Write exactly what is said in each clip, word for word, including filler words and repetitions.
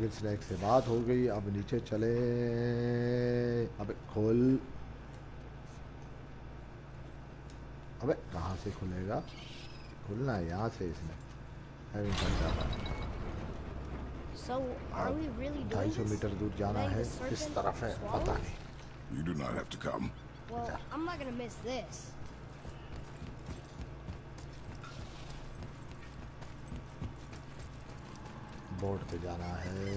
Dragon snack से बात हो गई, अब नीचे चले। अबे खोल, अबे कहाँ से खुलेगा? खुलना है यहाँ से इसमें। So, are we really ढाई doing सौ this? मीटर दूर जाना है, किस तरफ है पता नहीं। You do not have to come. Well, I'm not gonna miss this. Board पे जाना है।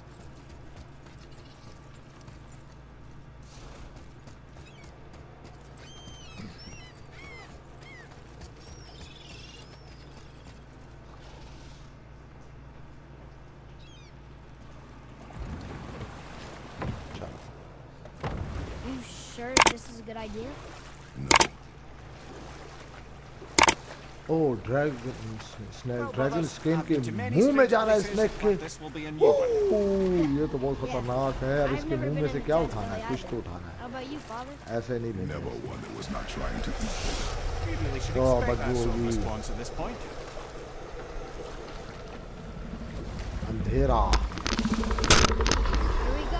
You sure this is a good idea? No. ओ ड्रैगन स्नैक, ड्रैगन स्किन के मुंह में जाना है स्नैक के। ओह ये तो बहुत खतरनाक है। अब इसके मुंह में से क्या उठाना है? कुछ तो उठाना है। How about you, father? ऐसे नहीं लेंगे। Never one that was not trying to eat. Maybe we should Oh, expect but that sort of we- response at this point. अंधेरा। Here we go.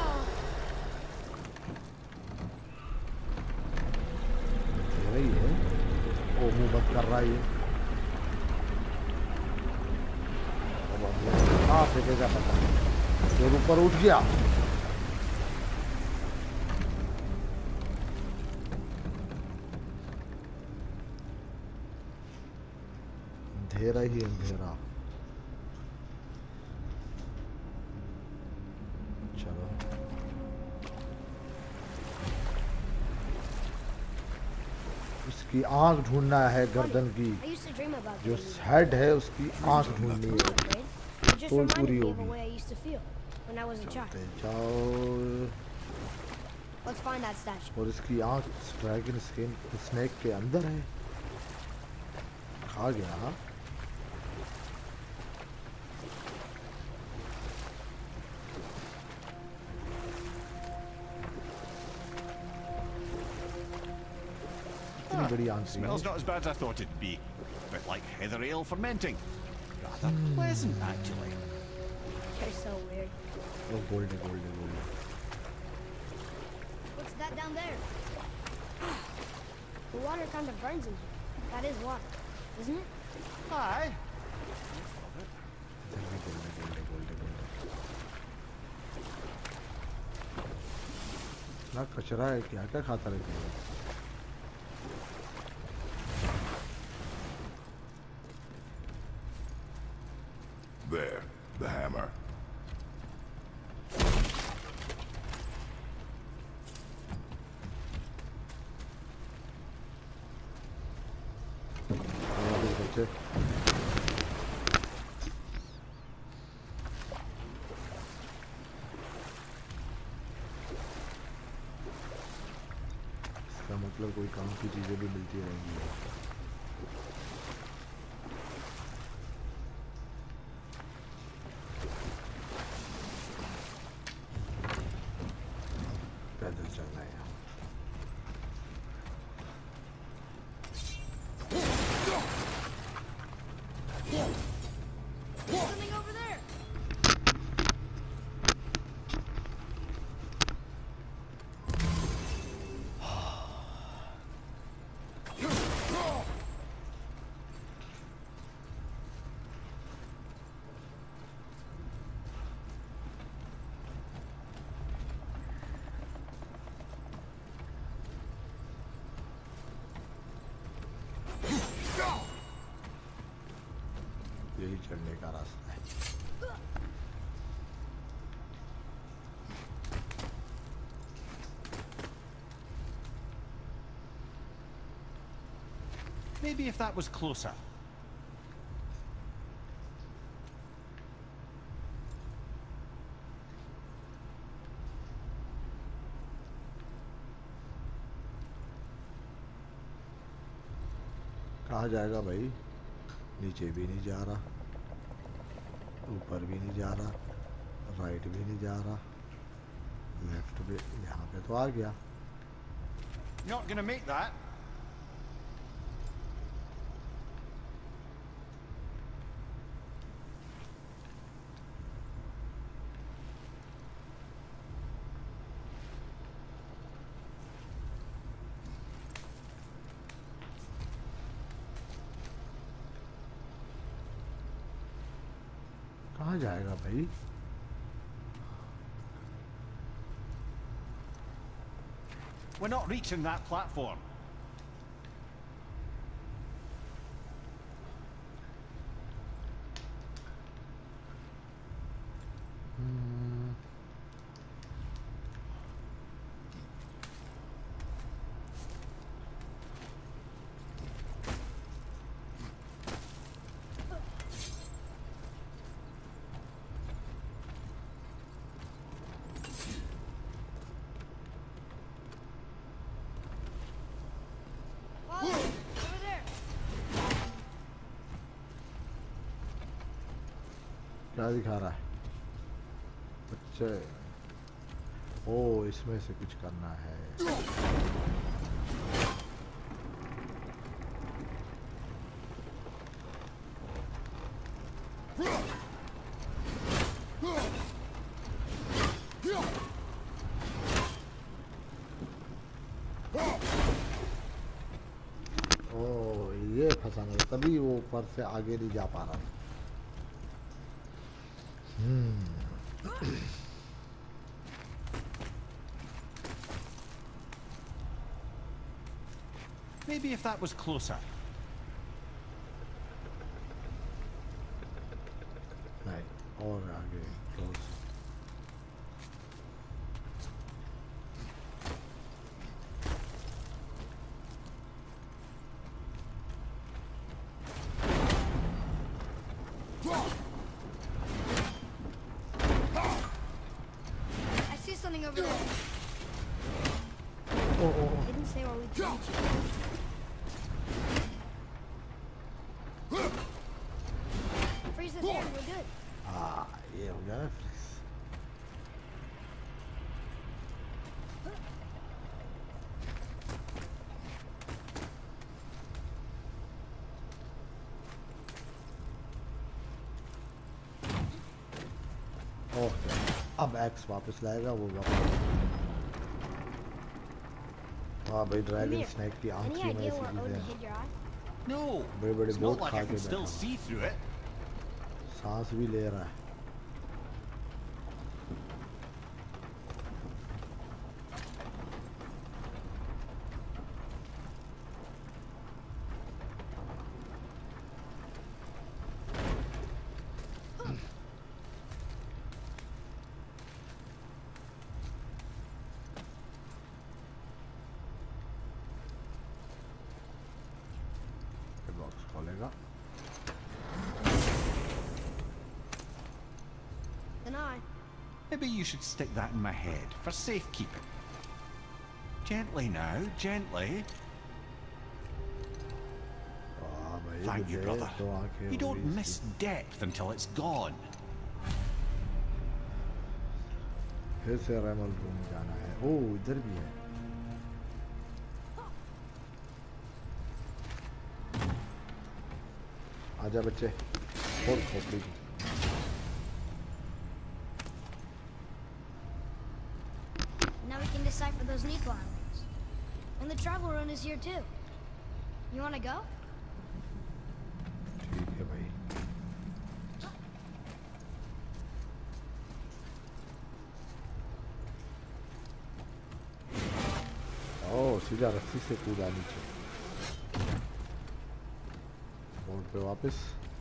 अंधेरा ही है। ओ मुंह बंद कर रहा है ये। कहाँ फेंकेगा पता नहीं। जो ऊपर उठ गया। अंधेरा ही अंधेरा। चलो उसकी आंख ढूंढना है, गर्दन की। I used to dream about जो things. हेड है उसकी आंख ढूंढनी I'm है। not afraid. It just तो reminded पूरी me of a होगी। way I used to feel when I was a child. चलते जाओ। Let's find that statue. और इसकी आंख ड्रैगन स्किन स्नैक के अंदर है। खा गया। हाँ इतनी बड़ी आंख है। Smells not as bad as I thought it'd be. A bit like heather ale fermenting. Rather pleasant, actually. You're so weird. वो गोल्ड है, गोल्ड है, गोल्ड है। What's that down there? The water kind of burns in here. That is water, isn't it? Aye. इधर भी gold है, gold है, gold है, gold है। ना कचरा है, क्या क्या खाता रहता है। There, the hammer. हमारे बच्चे इसका मतलब कोई काम की चीजें भी मिलती रहेंगी। पैदल चलना है। Something over there. यही चढ़ने का रास्ता है। Maybe if that was closer. कहाँ जाएगा भाई? नीचे भी नहीं जा रहा, ऊपर भी नहीं जा रहा, राइट भी नहीं जा रहा, लेफ्ट भी। यहाँ पे तो आ गया। Not gonna make that. कहाँ जाएगा भाई? We're not reaching that platform. Whoa, over there. क्या दिखा रहा है? अच्छा, ओ इसमें से कुछ करना है। ओ ये फंसाना है, तभी वो ऊपर से आगे नहीं जा पा रहा था। Maybe if that was closer. नहीं, और आगे close. I see something over there. ओ ओ ओ, Didn't say where we can reach it. Freeze it there, we're good. हाँ ये हो गया ना फ्रीज। ओके, अब एक्स वापस लाएगा वो वापस। हाँ भाई, ड्रैगन Amir, स्नेक की any आंखों में idea ऐसी where Odin चीजें hid your eye? No, बड़े बड़े it's बोट not like खा I के can still बैठा हुआ। see through it. सांस भी ले रहा है। बॉक्स खोलेगा। An eye. Maybe you should stick that in my head for safekeeping. Gently now, gently. हाँ भाई, Thank you, मुझे brother. तो आंखें You don't हुई miss इसकी। depth until it's gone. फिर से रेमल रूम जाना है। ओ इधर भी है। आजा बच्चे, खोल खोपड़ी की। Now we can decipher those Nikola rings. And the travel rune is here too. You wanna go? ठीक है भाई। ओ सीधा रस्सी से कूदा नीचे। बोर्ड पे वापस।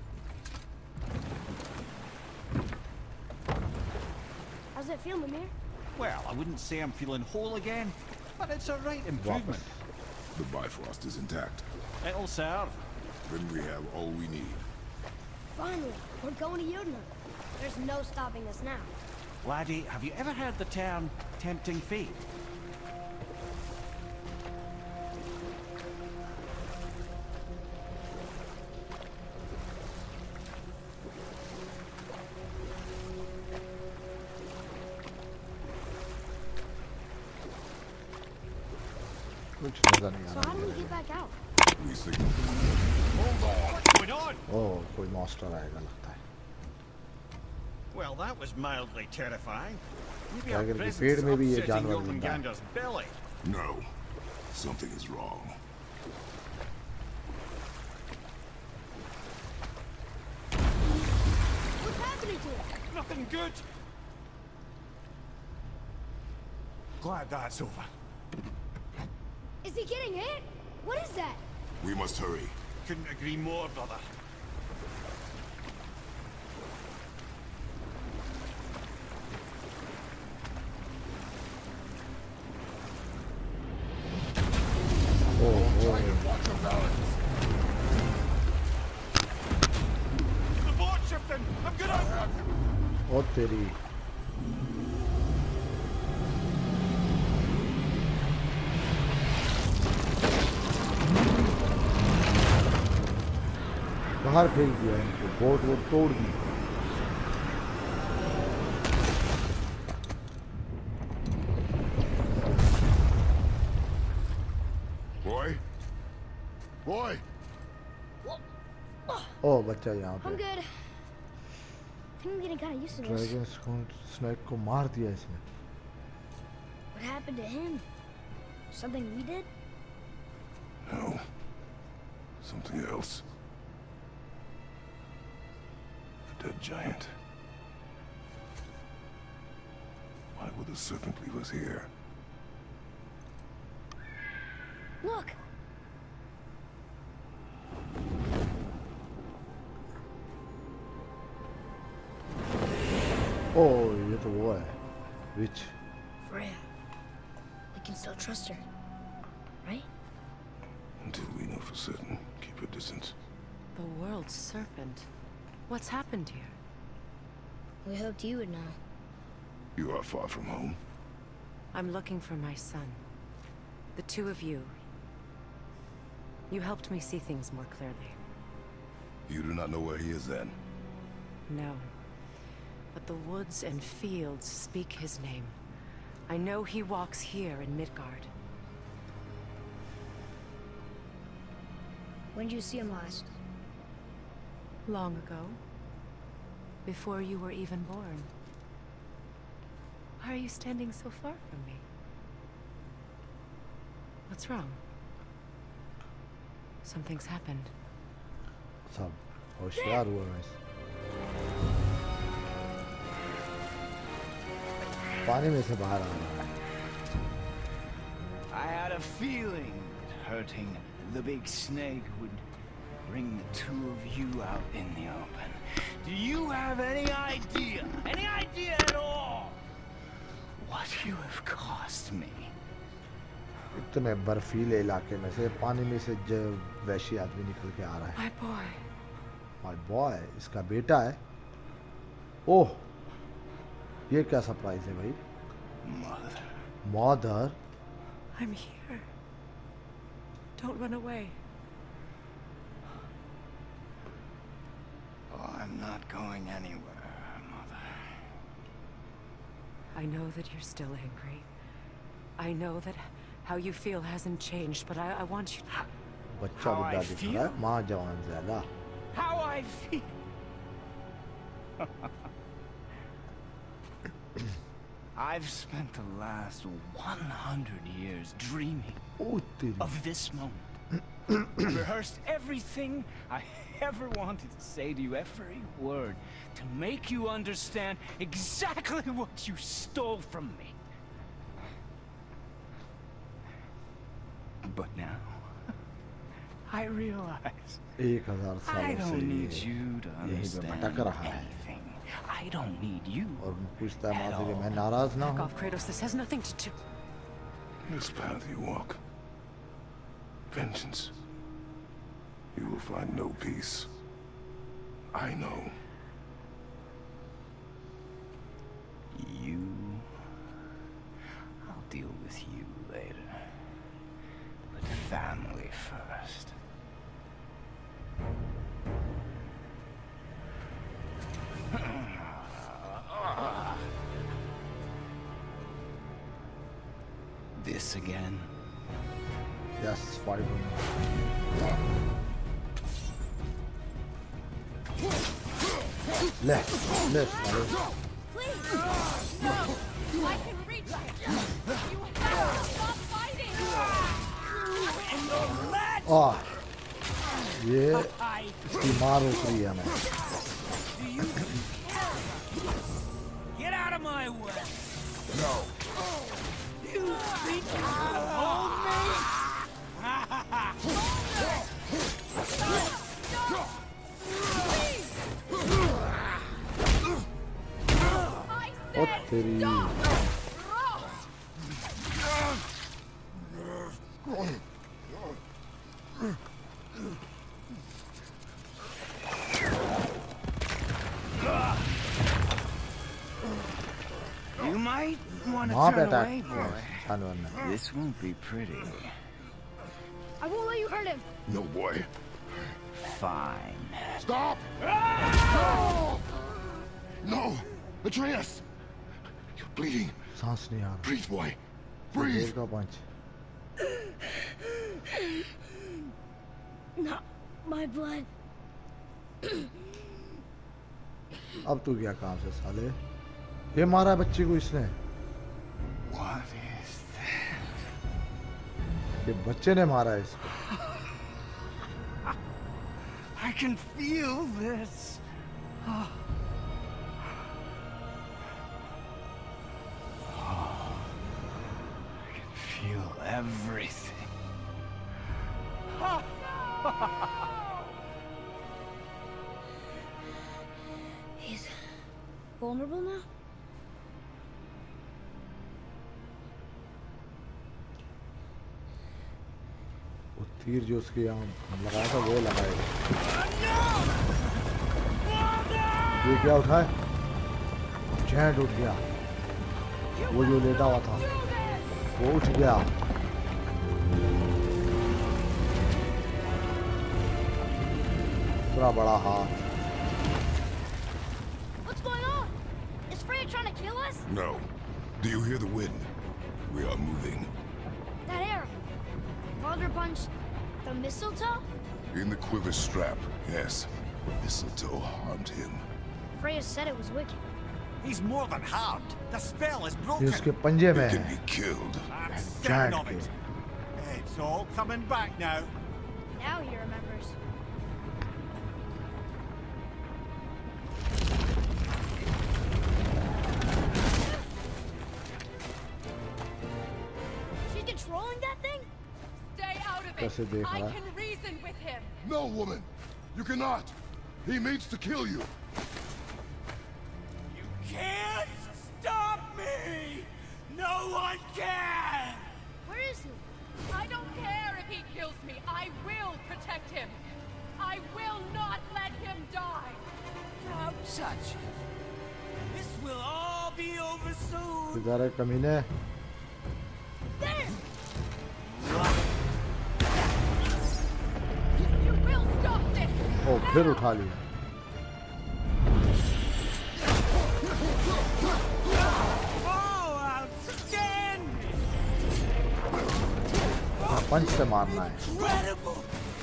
How's it feel, Mimir? Well, I wouldn't say I'm feeling whole again, but it's a right improvement. वापस। The Bifrost is intact. It'll serve. Then we have all we need. Finally, we're going to Jotunheim. There's no stopping us now. Laddie, have you ever heard the term tempting fate? कुछ नजर नहीं आ So रहा how do we मेरे get back out? We signal. Hold on! What's going on? को। ओ कोई monster आएगा लगता है। Well, that was mildly terrifying. Maybe क्या our करके presence पेड़ is में भी ये upsetting जानवर जिंदा है। Jormungandr's belly. No. Something is wrong. Look What's happening to him? Nothing good. Glad that's over. Is he getting hit? What is that? We must hurry. Couldn't agree more, brother. The boat shifting! I'm gonna... ओ तेरी बाहर फेंक दिया इनको boat वो तोड़ दी Boy? Boy! ओ बच्चा यहाँ I'm पे good. I think I'm getting kind of used to this. Dragon snake को मार दिया इसने What happened to him? Something we did? No. Something else. A dead giant. Why would the serpent leave us here? Look! ओ ये तो वो है विच Freya. We can still trust her. Right? Until we know for certain, keep your distance. The world's serpent. What's happened here? We hoped you would know. You are far from home. I'm looking for my son. The two of you. You helped me see things more clearly. You do not know where he is then? No. But the woods and fields speak his name. I know he walks here in Midgard. When did you see him last? Long ago. Before you were even born. Why are you standing so far from me? What's wrong? Something's happened. सब होशियार हुआ मैं पानी में से बाहर आ रहा है I had a feeling that hurting the big snake would bring the two of you out in the open. Do you have any idea, any idea at all, what you have cost me? इतने बर्फीले इलाके में से पानी में से वैशी आदमी निकल के आ रहा है My boy. My boy, इसका बेटा है ओह ये क्या सरप्राइज है भाई Mother. Mother I'm here. Don't run away. Oh, I'm not going anywhere, Mother. I know that you're still angry. I know that how you feel hasn't changed, but I, I want you to... बच्चा How बुढ़ा I दिख feel? रहा है माँ जवान ज्यादा How I feel. I've spent the last one hundred years dreaming ओ तेरी of this moment. Rehearsed everything I ever wanted to say to you, every word, to make you understand exactly what you stole from me. But now, I realize एक हजार I सालों से don't need ये you to यहीं पे understand भटक रहा है anything. I don't need you. और पूछता है at माँ से कि all. मैं नाराज ना Back हूँ off, Kratos. This has nothing to do... This path you walk. Vengeance. You will find no peace. I know. You... I'll deal with you later. But family first. This again? Yes five ले ले साले Please! No! I can reach it! You have to stop fighting! आ ये इसकी मार उतरी है मैं my way. No. You think you can hold me? ओ तेरी You might want to वहाँ पे turn अटैक away, boy. जानवर ने This won't be pretty. I won't let you hurt him. No, boy. Fine. Stop! No! Atreus! You're bleeding. सांस नहीं आ रहा Breathe, boy. देर Breathe. का पंच Not my blood. अब तू क्या काम से साले ये मारा है बच्ची को इसने What is that? ये बच्चे ने मारा है इसको I can feel this. Oh. Oh. I can feel everything. He's vulnerable now? वो तीर जो उसके यहाँ लगाया था वो लगाएगा ये क्या उठा है जैंट उठ गया वो जो लेटा हुआ था वो उठ गया इतना बड़ा हाथ What's going on? Is Freya trying to kill us? No. Do you hear the wind? We are moving. That arrow. Baldur punched the mistletoe? In the quiver strap, yes. Mistletoe harmed him. Freya said it was wicked. He's more than harmed. The spell is ये broken. उसके पंजे में It can है be killed. I'm certain Giant of it. It's all coming back now. Now he remembers. She's controlling that thing? Stay out of it. कैसे देख I रहा है can reason with him. No, woman! You cannot! He means to kill you! You can't stop me! No one can! Where is he? I don't care if he kills me. I will protect him. I will not let him die. Don't touch him. This will all be over soon. इधर है कमीने There! You will stop this. ओ फिर उठा लिया Oh, outstanding! पंच से मारना है Incredible!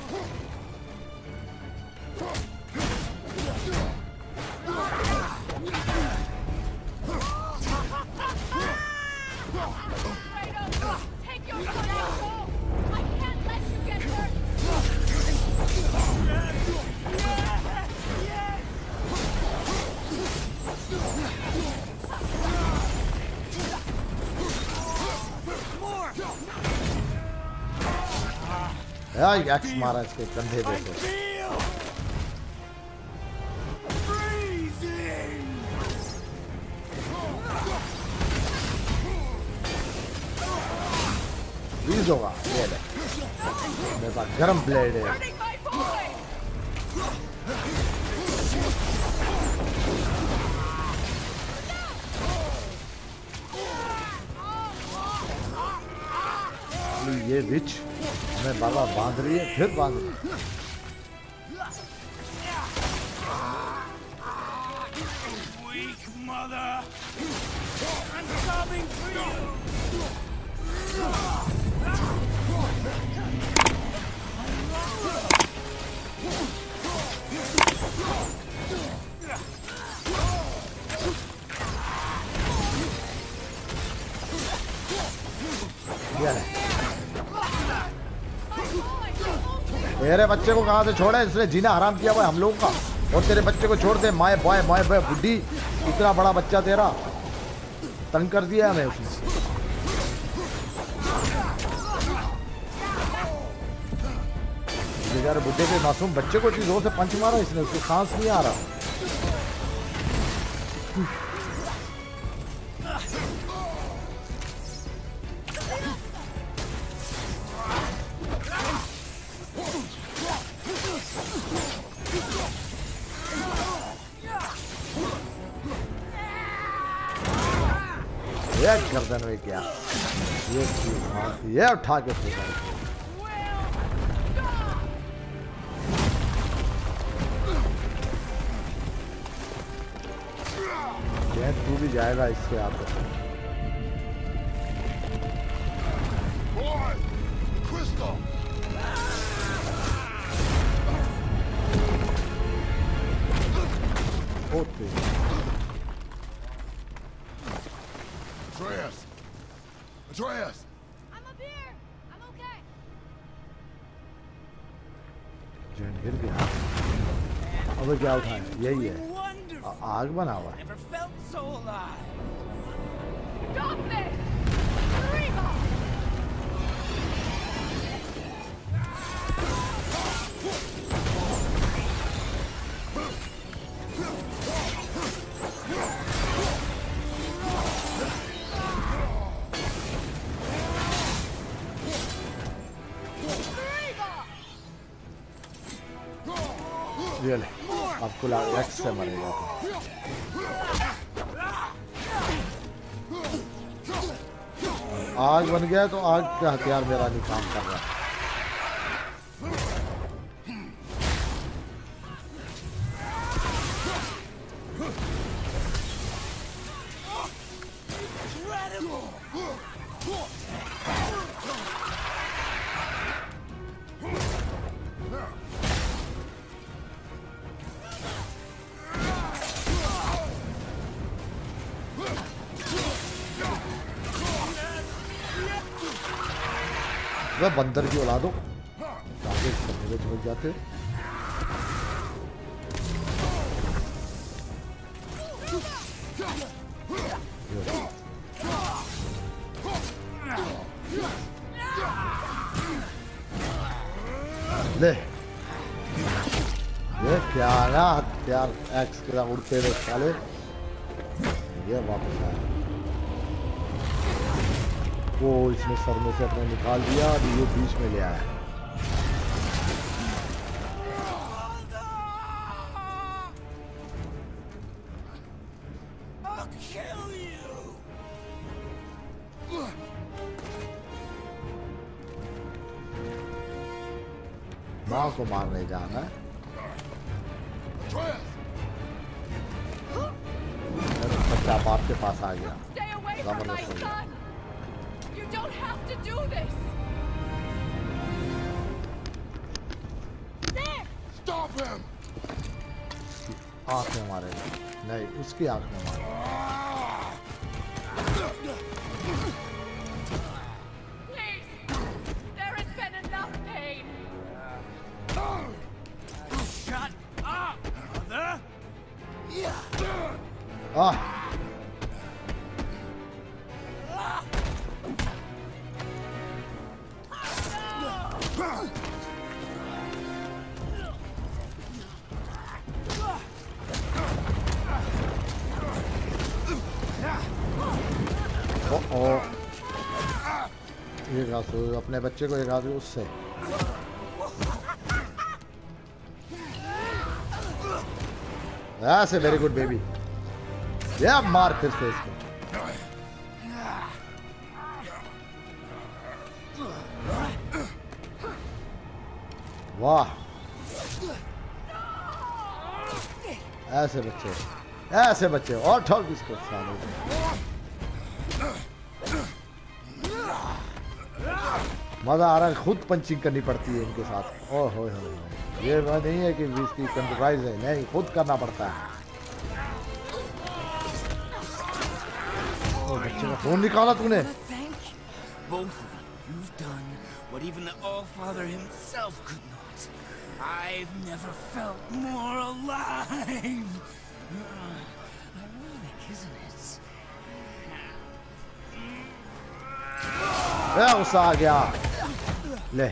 Kratos, take your foot out, Paul. I can't let you get hurt. यार एक्स मारा इसके कंधे पे से Feel freezing! फ्रीज होगा ये ले मेरे पास गरम ब्लेड है Hurting my boy. ये विच हमें बार बार बांध रही है फिर बांध रही है Weak mother! I'm coming for you! ये ले तेरे बच्चे को कहाँ से छोड़ा है इसने जीना हराम किया हुआ है हम लोगों का और तेरे बच्चे को छोड़ दे माए बॉय माए बॉय बुड्ढी इतना बड़ा बच्चा तेरा तंग कर दिया हमें उसने। बेचारे बुड्ढे के मासूम बच्चे को इतनी जोर से पंच मारा इसने, उसको सांस नहीं आ रहा। ये गर्दन में क्या ये ये उठा के फेंका। तू भी जाएगा इससे आकर। Atreus! Atreus! I'm up here. I'm okay. Jain गिर गया। अब क्या उठाए? यही है, आग बना हुआ है। Never felt so alive. Stop this! Reba! ये ले, आपको लगा एक्स से मरेगा तो। आग बन गया तो आग का हथियार मेरा नहीं काम कर रहा। वह बंदर की औलादो आगे करने में चमक जाते। ले ये क्या आया हथियार एक्स के साथ उड़ते हुए साले। ये वापस आया। वो इसने सर में से अपने निकाल दिया और ये बीच में ले आया। माँ को मारने जाना है। बच्चा बाप के पास आ गया। Stay away from my son! You don't have to do this! There! Stop him! आँख में मारेगा। नहीं, उसकी आँख में मारेगा। Please! There has been enough pain! Shut up, mother! आह! ओ एक हाथ से अपने बच्चे को एक हाथ से उससे। ऐसे वेरी गुड बेबी। ये मार फिर से इसको। वाह ऐसे बच्चे ऐसे बच्चे और ठोक इसको साले। मजा आ रहा है। खुद पंचिंग करनी पड़ती है इनके साथ। ओह हो हो ये बात नहीं है कि इसकी कंप्यूटराइज है, नहीं खुद करना पड़ता है। ओ बच्चे का फोन निकाला तूने। Both of you, you've done what even the All-Father himself could not. I've never felt more alive. Ironic, isn't it? ए गुस्सा आ गया ले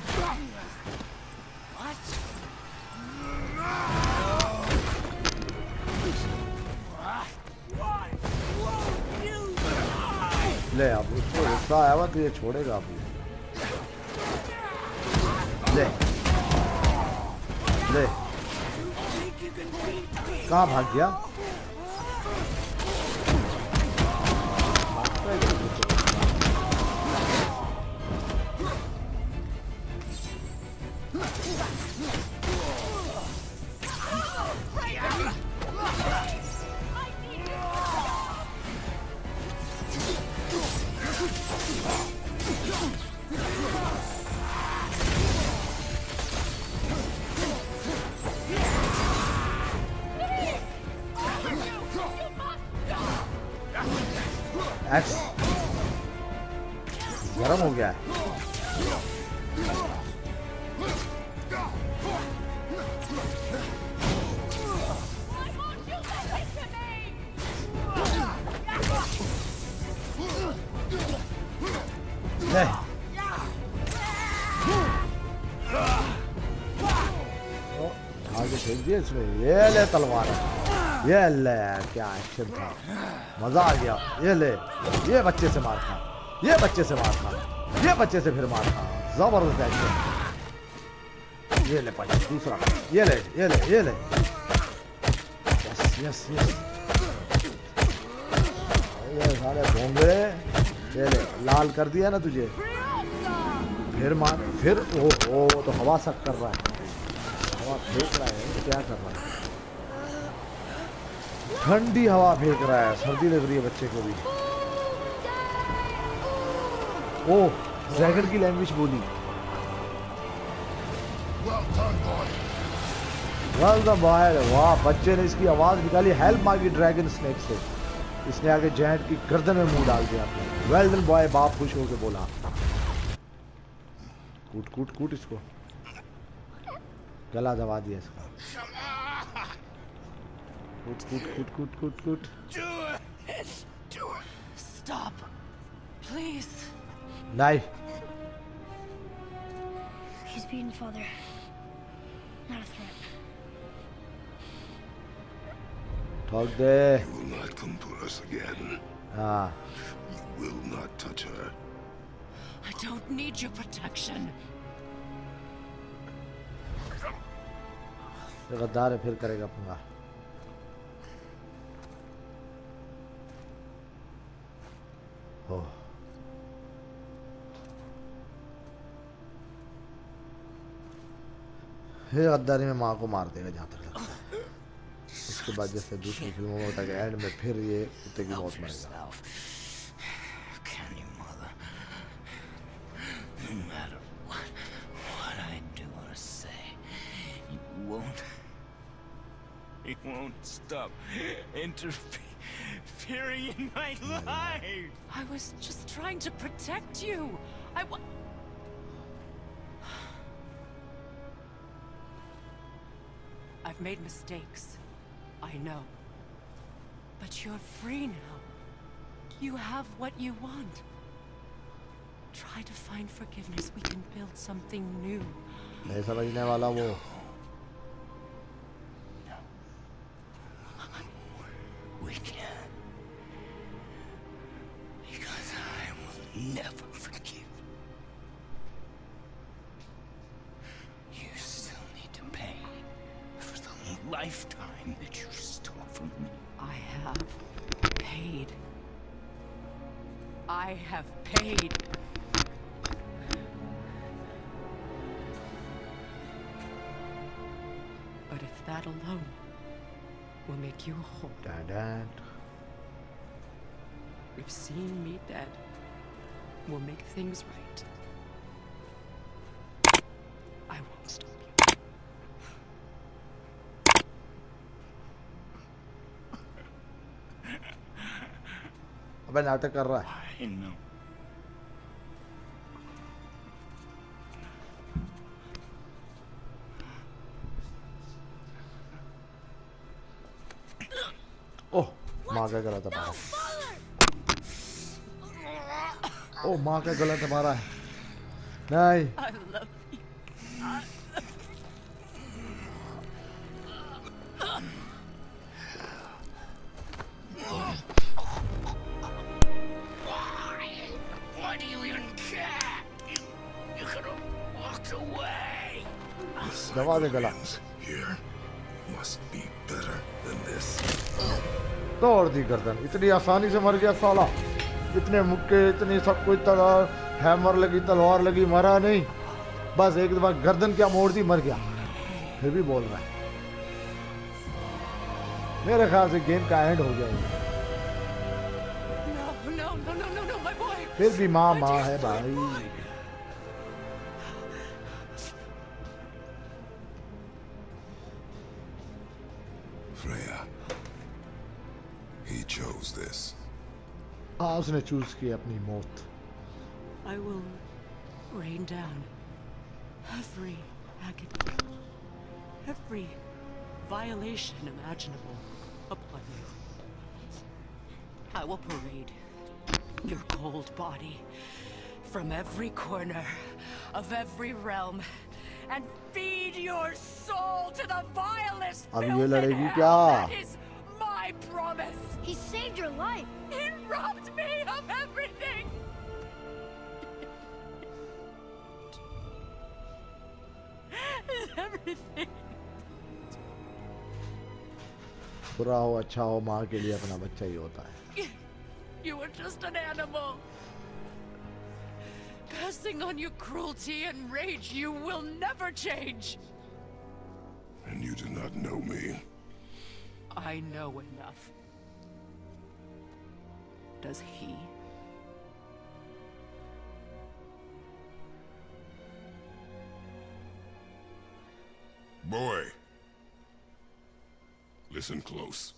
ले अब उसको गुस्सा आया हुआ तो ये छोड़ेगा अब ले ले कहाँ भाग गया एक्स गरम हो गया है ले आगे फेंक दिया इसमें ये ले तलवार ये ले क्या एक्शन था मजा आ गया ये ले ये बच्चे से मार खा ये बच्चे से मार खा ये बच्चे से फिर मार खा जबरदस्त एक्शन ये ले पंच दूसरा ये ले ये ले ये ले यस यस यस ये सारे भोंगे ये ले लाल कर दिया ना तुझे फिर मार फिर ओ ओ तो हवा सक कर रहा है हवा फेंक रहा है तो क्या कर रहा है ठंडी हवा फेंक रहा है सर्दी लग रही है बच्चे को भी ओ ड्रैगन की लैंग्वेज बोली वेल डन बॉय वाह बच्चे ने इसकी आवाज निकाली हेल्प मांगी ड्रैगन स्नेक से इसने आगे जायंट की गर्दन में मुंह डाल दिया वेल डन बॉय बाप खुश होकर बोला कूट कूट कूट इसको गला दबा दिया इसका कूट कूट कूट कूट कूट कूट Stop. Please. Knife. He's beaten, Father. Not a threat. Talk there. You will not come for us again. Ah. You will not touch her. I don't need your protection. ये गद्दार है फिर करेगा पंगा हो ये गद्दारी में माँ को मार देगा जहाँ तक लगता है उसके बाद जैसे दूसरी फिल्मों में होता है एंड में फिर ये कुत्ते की मौत मरेगा He won't stop interfering in my life. I was just trying to protect you. I wa- I've made mistakes. I know. But you're free now. You have what you want. Try to find forgiveness. We can build something new. नहीं समझने वाला वो We can. Because I will never forgive. You still need to pay for the lifetime that you stole from me. I have paid. I have paid. But if that alone will make you whole, Dad. if seeing me dead will make things right, I won't stop you. अबे नाटक कर रहा है I know. ओह माँ क्या कर रहा था बाहर ओ माँ का गला तुम्हारा है नहीं I love you. I Why do you even care? You, you could have walked away. दबा दे गला Here must be better than this. तोड़ दी गर्दन इतनी आसानी से मर गया साला इतने मुक्के इतनी सब कुछ तलवार हैमर लगी तलवार लगी मरा नहीं बस एक दफा गर्दन क्या मोड़ दी मर गया फिर भी बोल रहा है मेरे ख्याल से गेम का एंड हो गया No, no, no, no, no, no, my boy. फिर भी माँ माँ है भाई Freya. He chose this. हाँ उसने चूज की अपनी मौत I will rain down every agony, every violation imaginable upon you. I will parade your cold body from every corner of every realm and feed your soul to the vilest अब ये filth in लड़ेगी hell. क्या? That is my promise. He saved your life. He robbed me of everything. Everything. बुरा हो अच्छा हो माँ के लिए अपना बच्चा ही होता है You were just an animal. Passing on your cruelty and rage, you will never change. And you do not know me. I know enough. Does he? Boy. Listen close.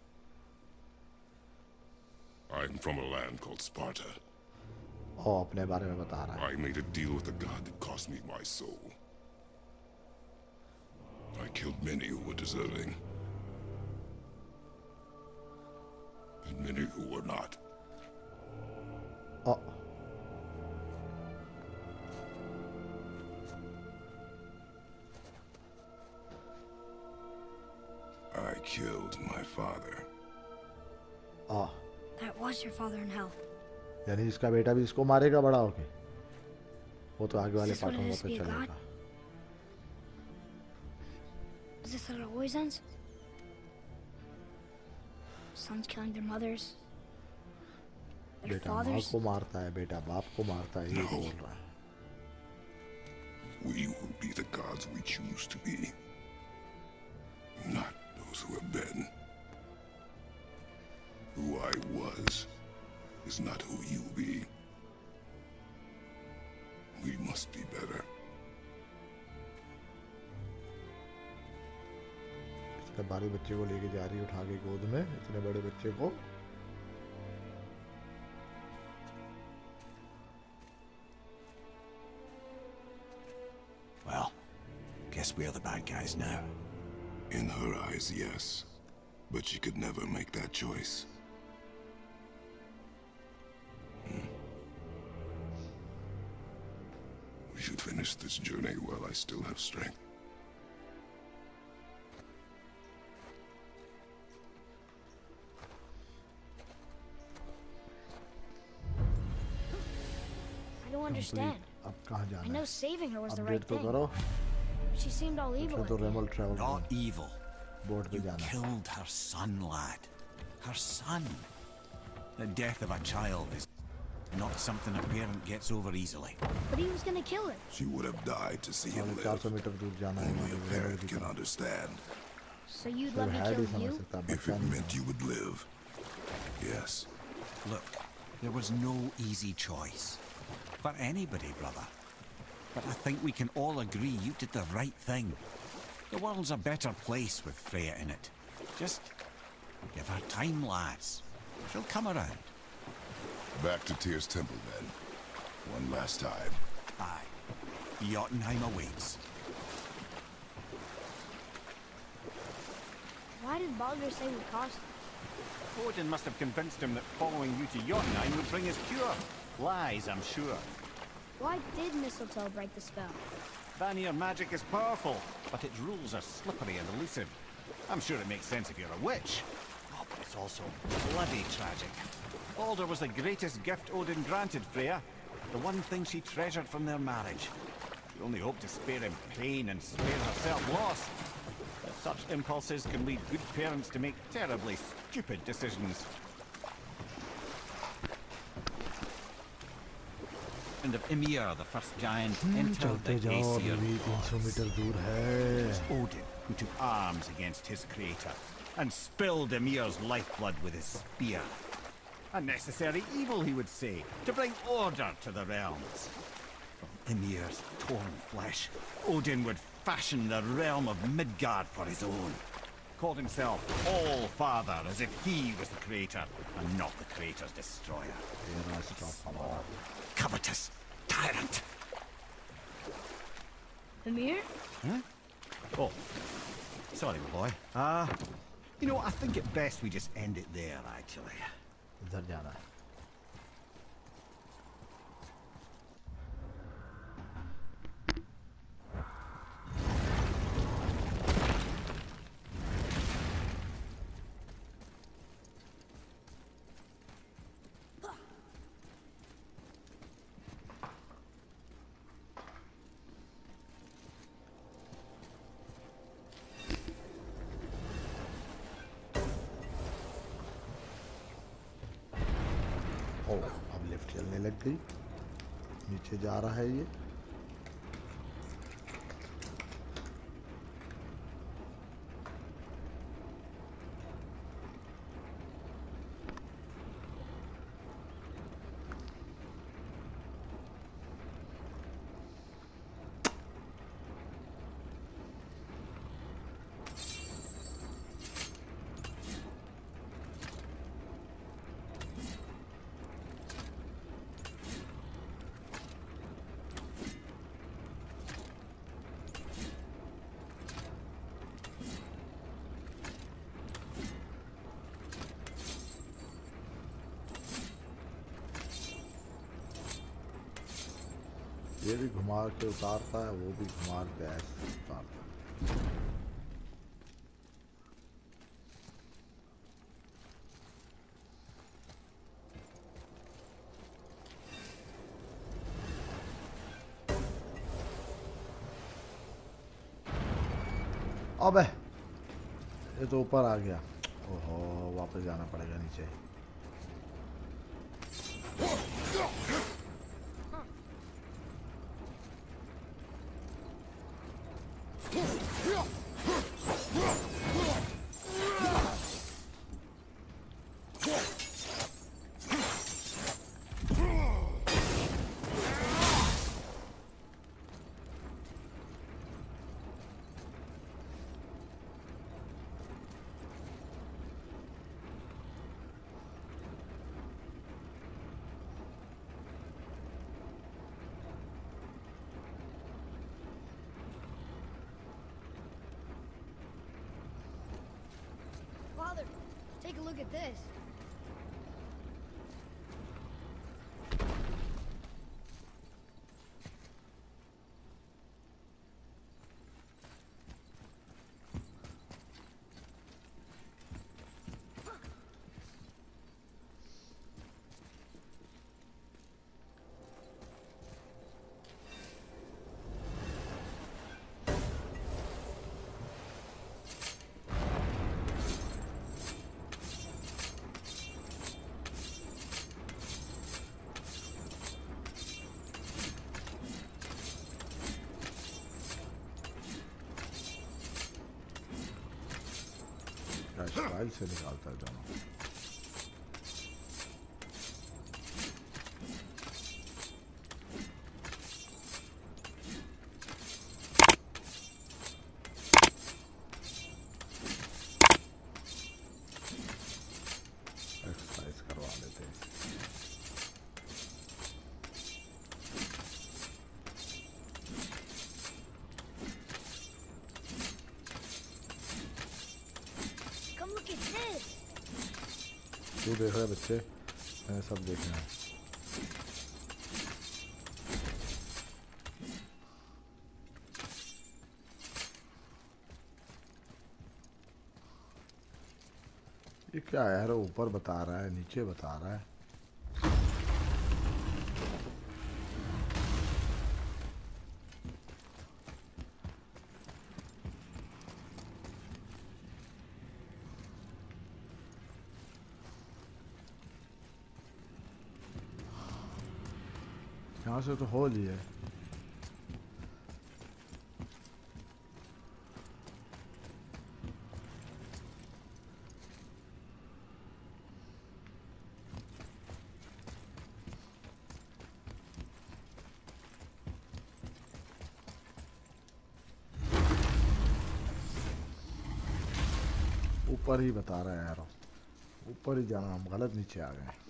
I'm from a land called Sparta. ओ अपने बारे में बता रहा है I made a deal with a god that cost me my soul. I killed many who were deserving. And many who were not. O I killed my father. O That was your father in hell. यानी इसका बेटा भी इसको मारेगा बड़ा होके वो तो आगे वाले Is this what पार्टों it में is to पता be a god? चलेगा Is this how it always ends? Sons killing their mothers? Their बेटा माँ fathers? को मारता है बेटा बाप को मारता है ये No. बोल रहा है We will be the gods we choose to be. Not those who have been. Who I was is not who you be. We must be better. इतने बारे बच्चे को लेके जा रही है उठा के गोद में इतने बड़े बच्चे को Well, guess we're the bad guys now. In her eyes, yes. But she could never make that choice. Hmm. We should finish this journey while I still have strength. I don't understand. अब कहाँ I जाना know है saving her was the right update तो thing. करो She seemed all evil. फिर at तो the end. रेमल travel Not evil. Board पे You जाना है killed her son, lad. Her son. The death of a child is not something a parent gets over easily. But he was gonna kill her. She would have died to see him हमें चार live. सौ metre दूर जाना है Only a हमारे रेमल parent की can तरफ understand. So you'd फिर let me हैड ही kill समझ you? सकता If बच्चा it नहीं meant you would live. Yes. Look, there was no easy choice. For anybody, brother. But I think we can all agree you did the right thing. The world's a better place with Freya in it. Just give her time, lads. She'll come around. Back to Tyr's temple then. One last time. Aye. Jotunheim awaits. Why did Baldur say we cost him? Odin must have convinced him that following you to Jotunheim would bring his cure. Lies, I'm sure. Why did mistletoe break the spell? Vanir magic is powerful, but its rules are slippery and elusive. I'm sure it makes sense if you're a witch. Oh, but it's also bloody tragic. Baldur was the greatest gift Odin granted Freya. The one thing she treasured from their marriage. She only hoped to spare him pain and spare herself loss. But such impulses can lead good parents to make terribly stupid decisions. And of Ymir, the first giant, Hmm, entered the चलते जाओ, Aesir अभी तीन सौ metre दूर है. Odin, who took arms against his creator, and spilled Ymir's lifeblood with his spear. A necessary evil, he would say, to bring order to the realms. From Ymir's torn flesh, Odin would fashion the realm of Midgard for his own. Called himself All-Father, as if he was the creator, and not the creator's destroyer. Covetous tyrant! Ymir? Huh? Oh, sorry, my boy. Uh, you know, I think it best we just end it there, actually. इधर जाना है. अब lift चलने लग गई. नीचे जा रहा है ये. ये भी घुमा के उतारता है, वो भी घुमा के ऐसे उतारता है. अबे ये तो ऊपर आ गया. ओहो, वापस जाना पड़ेगा नीचे. Father, take a look at this. File से निकालता है दोनों. एक्सरसाइज करवा लेते हैं. Come look at this. तू देख रहा है बच्चे, मैंने सब देखना है. ये क्या है यार, ऊपर बता रहा है नीचे बता रहा है। यहाँ से तो होल ही है। ऊपर ही बता रहा है यार, ऊपर ही जाना, हम गलत नीचे आ गए।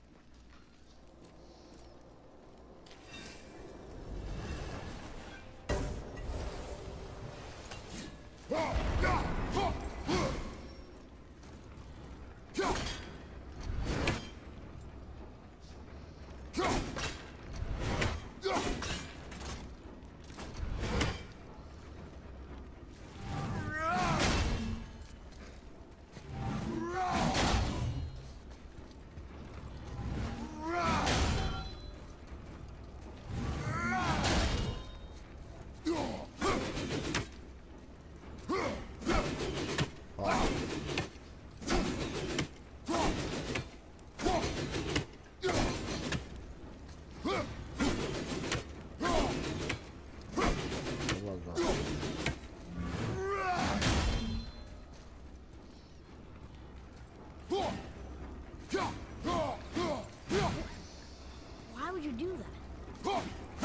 Why would you do that?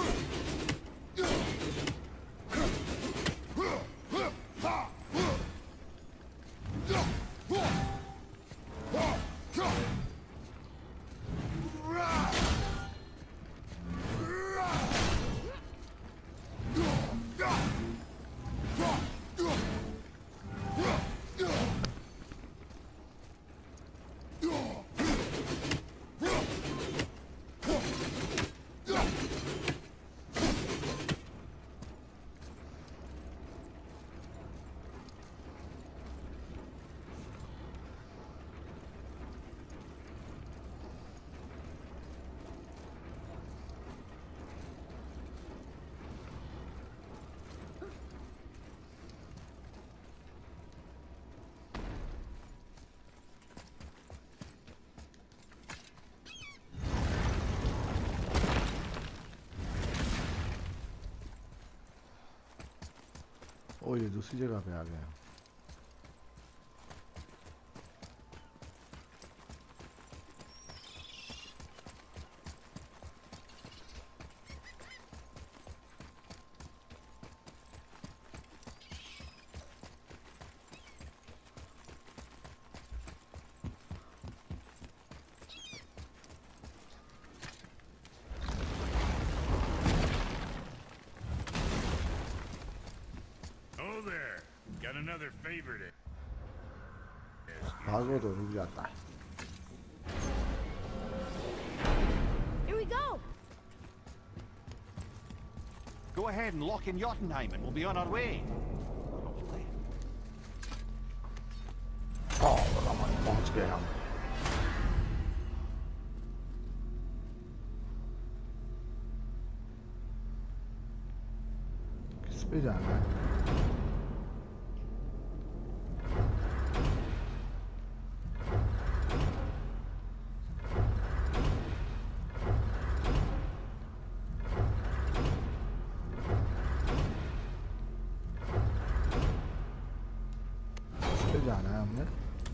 ओ ये दूसरी जगह पे आ गया। Another favor to भागो तो रुक जाता है। Here we go. Go ahead and lock in Jotunheim and we'll be on our way. Hopefully. Oh, पहुंच गए हम। किस पे जाना है? जाना है हमने।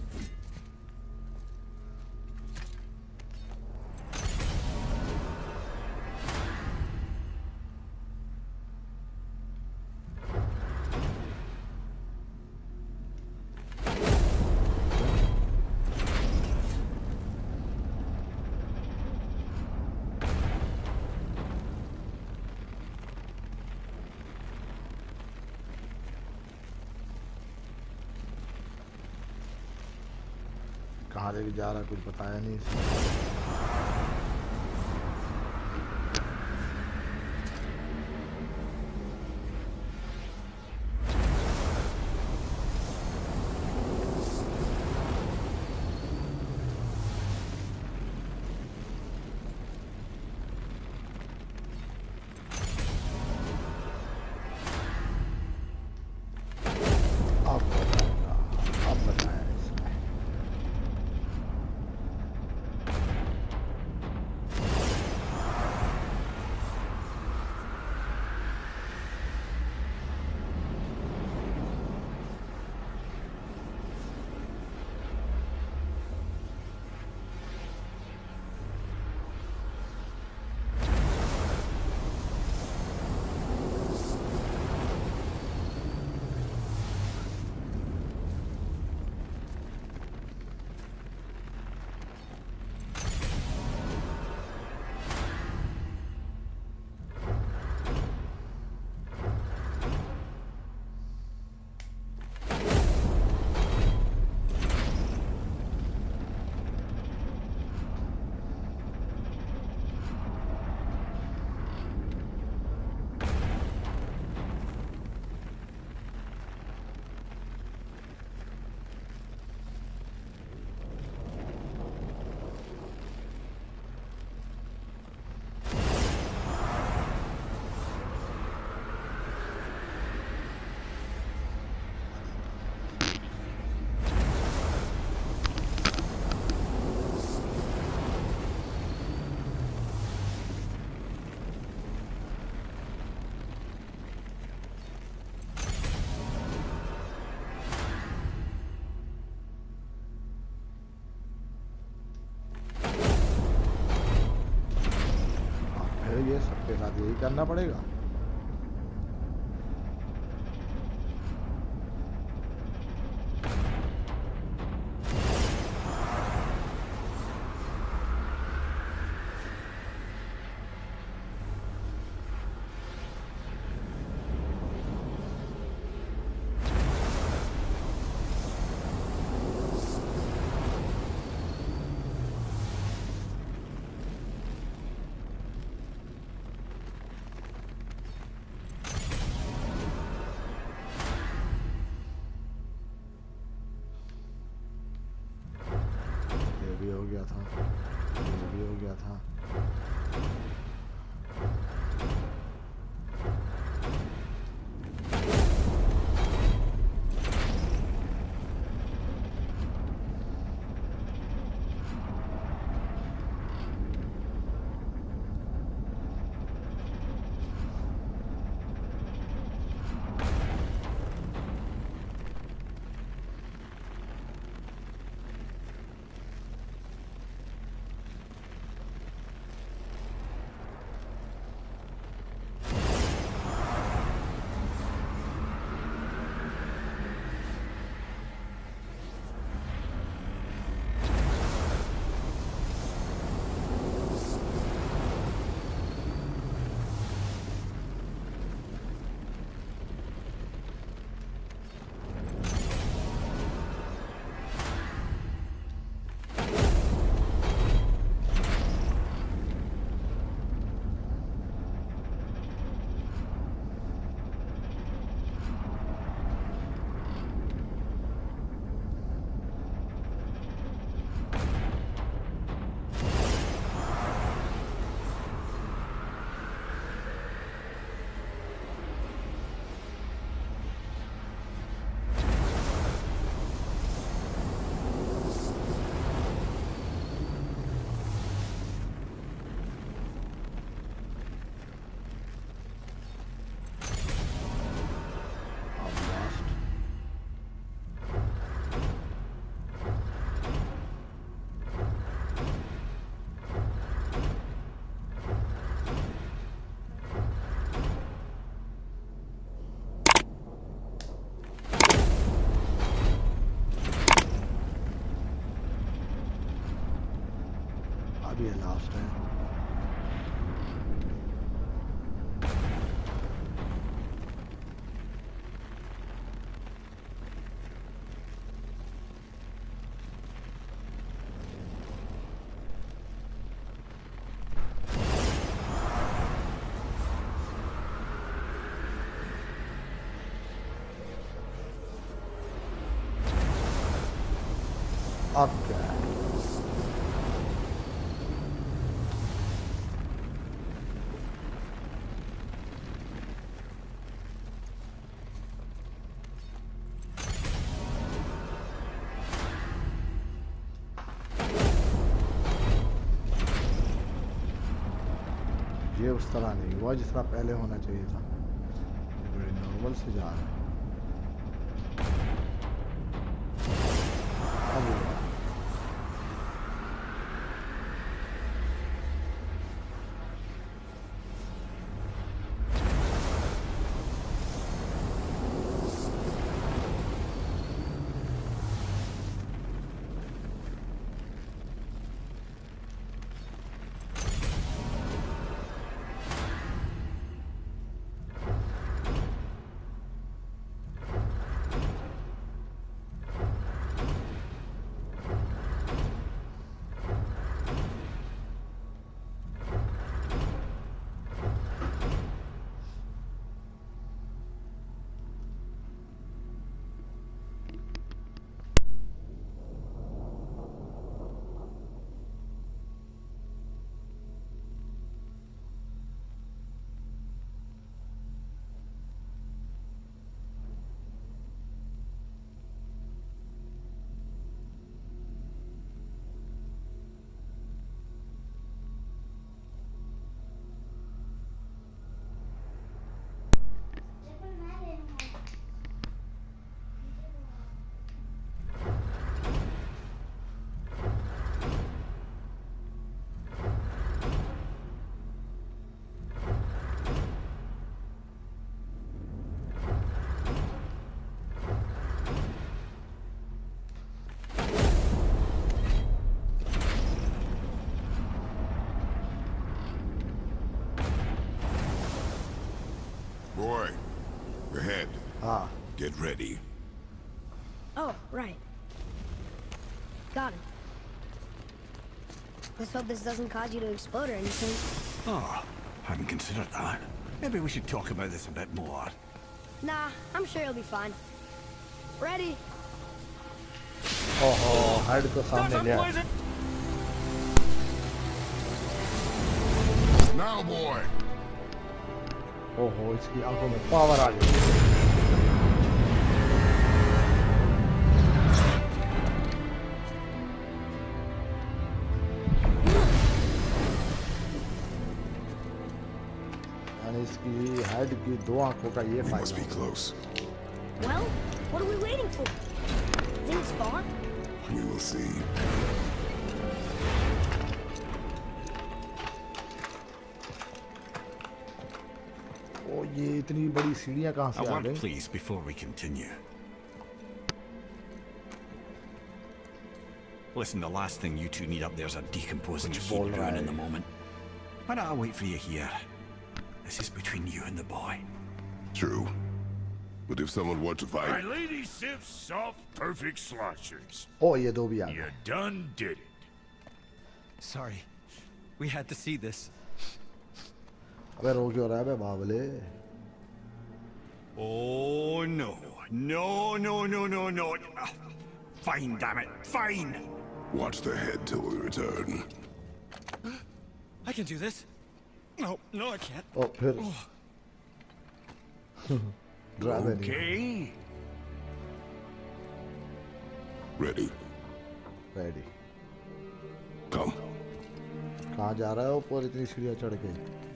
कहाँ लेके जा रहा कुछ बताया नहीं इसने। करना पड़ेगा। हो गया था, ये भी हो गया था। अभी ये लास्ट है। अब क्या है? ये उस तरह नहीं हुआ जिस तरह पहले होना चाहिए था। ये बड़ी नॉर्मल से जा रहा है। अब हुआ। Boy, ahead. हाँ Get ready. Oh, right. Got it. Let's hope this doesn't cause you to explode or anything. Oh, hadn't considered that. Maybe we should talk about this a bit more. Nah, I'm sure you'll be fine. Ready? ओहो head को सामने लिया Now, boy. ओहो इसकी आंखों में power आ गई यानी इसकी हेड की दो आंखों का ये We must be फायदा close. Well, what are we waiting for? Think it's far? We will see. ओ ये इतनी बड़ी सीढ़ियां कहां A से आ word, गई please, before we continue. Listen, the last thing you two need up there is a decomposing Kuch heap bol raha ruin in hai. the moment. Why don't I wait for you here? This is between you and the boy. True. But if someone were to My fight, Lady Sif's soft, perfect sloshers. ओ ये दो भी आ You गए done did it. Sorry. We had to see this. अबे रो क्यों रहा है बे बावले Oh, no. No, no, no, no, no. Ah, fine, damn it. Fine. watch the head till we return. I can do this. No, no, I can't. ओ फिर grab it Okay. Ready. Ready Come. कहाँ जा रहा है ऊपर इतनी सीढ़ियाँ चढ़ के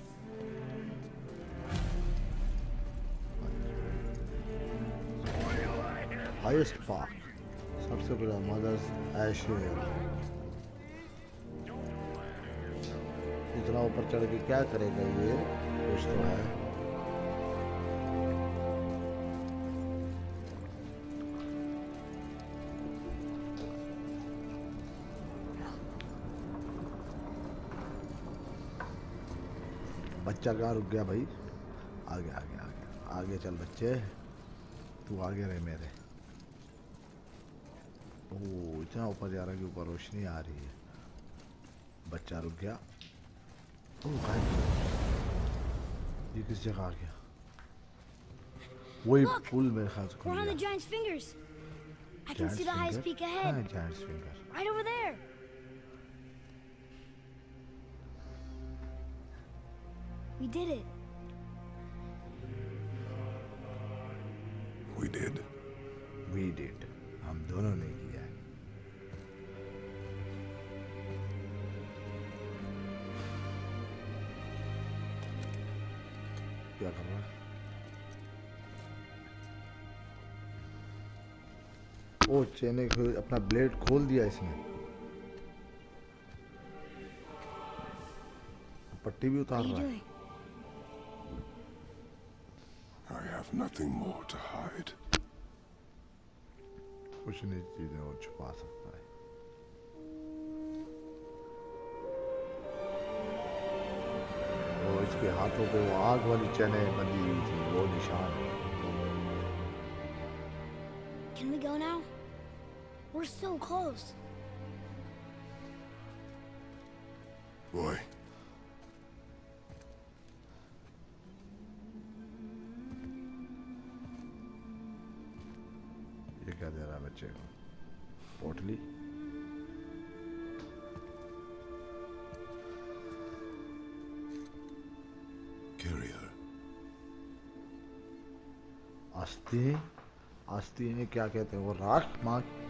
हाईएस्ट पार्क सबसे बड़ा मदर्स एशिया इतना ऊपर चढ़ के क्या करेगा ये कुछ तो है बच्चा कहाँ रुक गया भाई आगे आगे आगे आगे चल बच्चे तू आगे रहे मेरे ओह इतना ऊपर जा रहा है कि ऊपर रोशनी आ रही है बच्चा रुक गया ओह गायब ये किस जगह आ गया वही Look! पुल मेरे ख्याल से खुल We're on the गया giant's fingers. I can Giant's see the highest finger? peak ahead. हाँ, Giant's finger. Right over there. We did it. We did. We did. हम दोनों ने किया है क्या कर रहा है ओ चेने को अपना ब्लेड खोल दिया इसने पट्टी भी What उतार are you रहा है doing? I have nothing more to hide. कुछ नहीं चीजें वो छुपा सकता है वो इसके हाथों पे वो आग वाली चने बंधी हुई थी वो निशान Can we go now? We're so close. Boy. ये क्या दे रहा है बच्चे को पोटली Carry her. अस्थि अस्थि ने क्या कहते हैं वो राख माँ